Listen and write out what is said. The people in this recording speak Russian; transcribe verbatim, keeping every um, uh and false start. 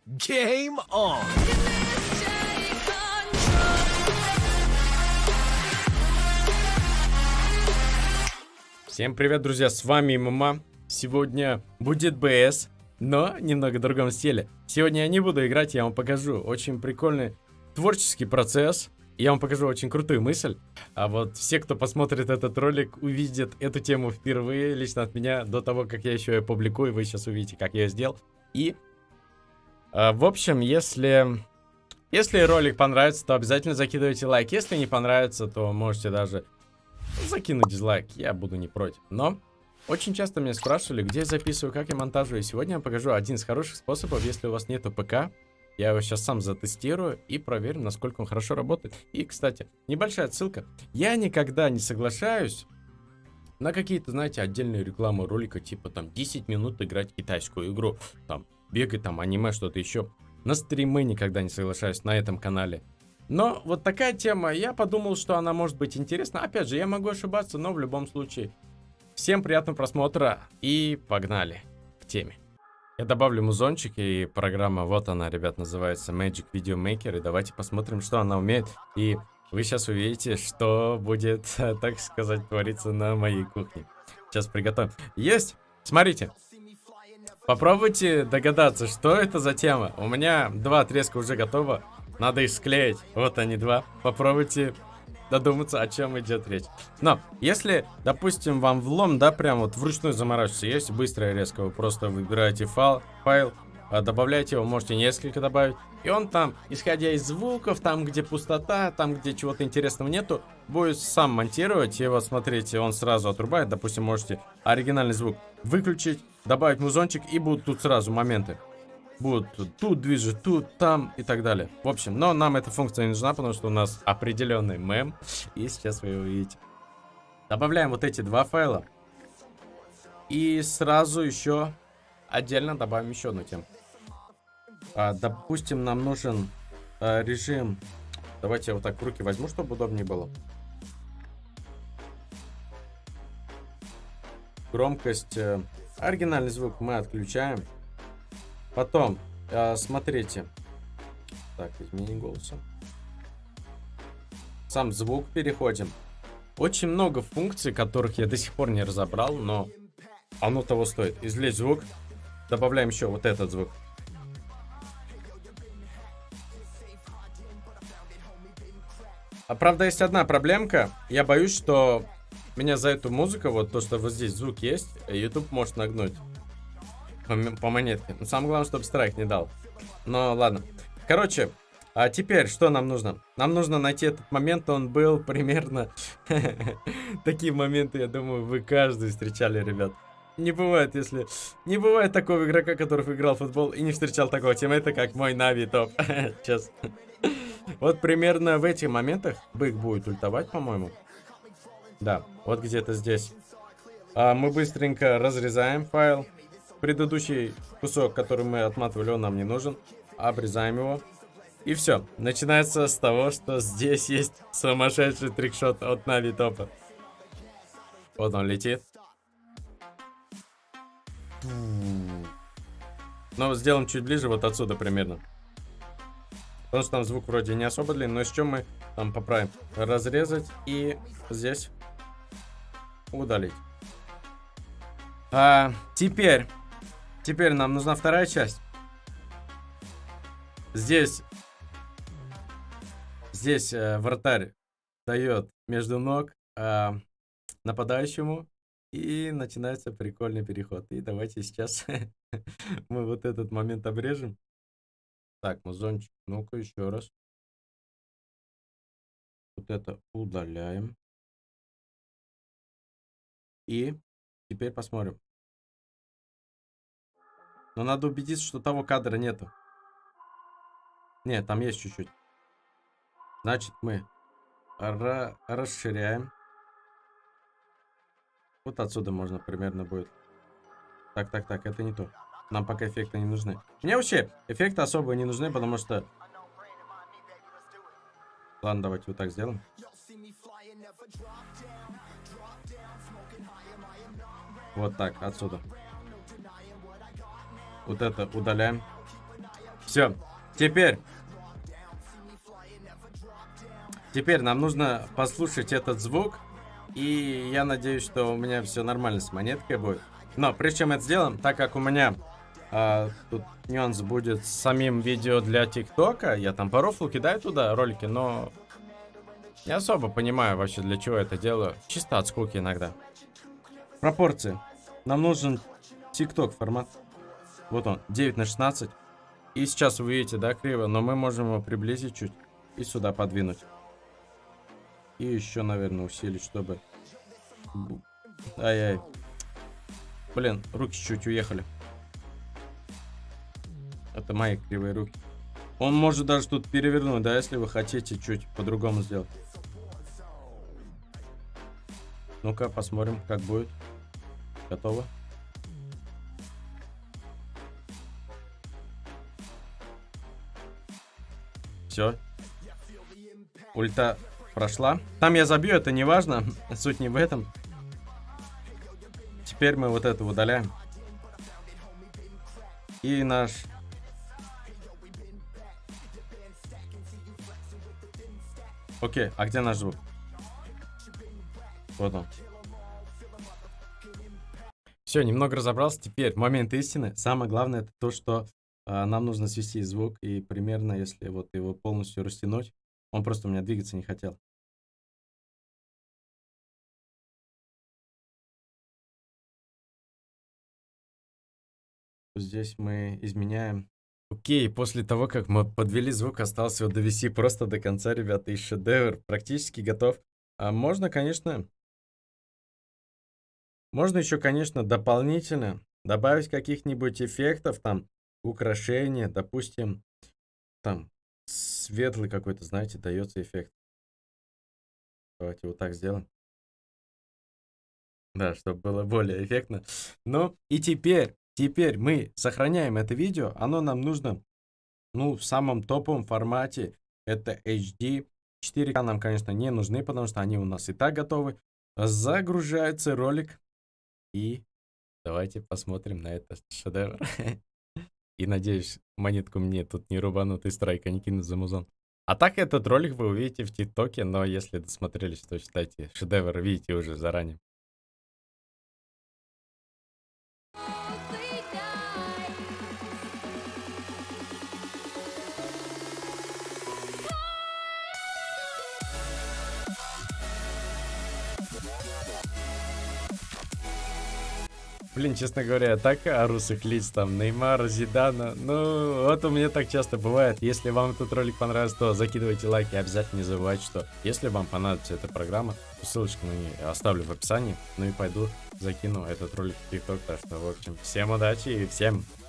Game on! Всем привет, друзья, с вами ММА. Сегодня будет БС, но немного в другом стиле. Сегодня я не буду играть, я вам покажу очень прикольный творческий процесс. Я вам покажу очень крутую мысль. А вот все, кто посмотрит этот ролик, увидят эту тему впервые лично от меня, до того, как я еще ее публикую. Вы сейчас увидите, как я ее сделал. И, э, в общем, если... Если ролик понравится, то обязательно закидывайте лайк. Если не понравится, то можете даже закинуть дизлайк. Я буду не против. Но очень часто меня спрашивали, где я записываю, как я монтажую. И сегодня я покажу один из хороших способов, если у вас нету ПК. Я его сейчас сам затестирую и проверим, насколько он хорошо работает. И, кстати, небольшая отсылка. Я никогда не соглашаюсь на какие-то, знаете, отдельные рекламы ролика, типа там десять минут играть китайскую игру, там бегать, там аниме, что-то еще. На стримы никогда не соглашаюсь на этом канале. Но вот такая тема, я подумал, что она может быть интересна. Опять же, я могу ошибаться, но в любом случае. Всем приятного просмотра и погнали к теме. Я добавлю музончик, и программа, вот она, ребят, называется Magic Video Maker. И давайте посмотрим, что она умеет. И вы сейчас увидите, что будет, так сказать, твориться на моей кухне. Сейчас приготовим. Есть! Смотрите. Попробуйте догадаться, что это за тема. У меня два отрезка уже готово. Надо их склеить. Вот они два. Попробуйте додуматься, о чем идет речь. Но, если, допустим, вам влом, да, прям вот вручную заморачиваться, есть быстрая резко, вы просто выбираете файл, файл, добавляете его, можете несколько добавить, и он там, исходя из звуков, там, где пустота, там, где чего-то интересного нету, будет сам монтировать, и вот, смотрите, он сразу отрубает, допустим, можете оригинальный звук выключить, добавить музончик, и будут тут сразу моменты. Будут тут движет, тут, там и так далее. В общем, но нам эта функция не нужна, потому что у нас определенный мем. И сейчас вы его увидите. Добавляем вот эти два файла. И сразу еще отдельно добавим еще одну тему. А, допустим, нам нужен а, режим. Давайте я вот так в руки возьму, чтобы удобнее было. Громкость. А, оригинальный звук мы отключаем. Потом, э, смотрите. Так, изменение голоса. Сам звук переходим. Очень много функций, которых я до сих пор не разобрал, но оно того стоит. Извлечь звук. Добавляем еще вот этот звук. А правда, есть одна проблемка. Я боюсь, что меня за эту музыку, вот то, что вот здесь звук есть, YouTube может нагнуть. По, по монетке. Но самое главное, чтобы страйк не дал. Но ладно. Короче, а теперь что нам нужно? Нам нужно найти этот момент. Он был примерно... Такие моменты, я думаю, вы каждый встречали, ребят. Не бывает, если... Не бывает такого игрока, который играл в футбол и не встречал такого тиммейта, как мой Нави топ. Сейчас. Вот примерно в этих моментах бык будет ультовать, по-моему. Да, вот где-то здесь. А мы быстренько разрезаем файл. Предыдущий кусок, который мы отматывали, он нам не нужен. Обрезаем его. И все. Начинается с того, что здесь есть сумасшедший трикшот от Нави топа. Вот он летит. Но сделаем чуть ближе, вот отсюда примерно. Потому что там звук вроде не особо длинный. Но с чем мы там поправим? Разрезать и здесь удалить. А, теперь... Теперь нам нужна вторая часть. Здесь, здесь э, вратарь дает между ног э, нападающему. И начинается прикольный переход. И давайте сейчас мы вот этот момент обрежем. Так, музончик, ну-ка еще раз. Вот это удаляем. И теперь посмотрим. Но надо убедиться, что того кадра нету. Нет, там есть чуть-чуть. Значит, мы расширяем. Вот отсюда можно примерно будет. Так, так, так, это не то. Нам пока эффекты не нужны. Мне вообще эффекты особо не нужны, потому что... Ладно, давайте вот так сделаем. Вот так, отсюда. Вот это удаляем. Все. Теперь. Теперь нам нужно послушать этот звук. И я надеюсь, что у меня все нормально с монеткой будет. Но прежде чем это сделаем, так как у меня а, тут нюанс будет с самим видео для ТикТока, я там по рофлу кидаю туда ролики, но не особо понимаю вообще, для чего это делаю. Чисто от скуки иногда. Пропорции. Нам нужен ТикТок формат. Вот он, девять на шестнадцать. И сейчас вы видите, да, криво, но мы можем его приблизить чуть и сюда подвинуть. И еще, наверное, усилить, чтобы... Ай-яй. Блин, руки чуть уехали. Это мои кривые руки. Он может даже тут перевернуть, да, если вы хотите чуть по-другому сделать. Ну-ка, посмотрим, как будет. Готово. Все. Ульта прошла. Там я забью, это не важно. Суть не в этом. Теперь мы вот это удаляем. И наш... Окей, а где наш звук? Вот он. Все, немного разобрался. Теперь момент истины. Самое главное это то, что а, нам нужно свести звук. И примерно, если вот его полностью растянуть, он просто у меня двигаться не хотел. Здесь мы изменяем. Окей, после того, как мы подвели звук, осталось его довести просто до конца, ребята, и шедевр практически готов. А можно, конечно, можно еще, конечно, дополнительно добавить каких-нибудь эффектов, там, украшения, допустим, там, светлый какой-то, знаете, дается эффект. Давайте вот так сделаем. Да, чтобы было более эффектно. Ну, и теперь... Теперь мы сохраняем это видео. Оно нам нужно, ну, в самом топовом формате. Это эйч ди. четыре ка нам, конечно, не нужны, потому что они у нас и так готовы. Загружается ролик. И давайте посмотрим на этот шедевр. И надеюсь, монетку мне тут не рубанут и страйка не кинут за музон. А так этот ролик вы увидите в ТикТоке. Но если досмотрелись, то считайте, шедевр видите уже заранее. Блин, честно говоря, так ору с их лиц, там, Неймара, Зидана. Ну, вот у меня так часто бывает. Если вам этот ролик понравился, то закидывайте лайки. Обязательно не забывайте, что если вам понадобится эта программа, то ссылочку на нее оставлю в описании. Ну и пойду закину этот ролик в ТикТок. Так что, в общем, всем удачи и всем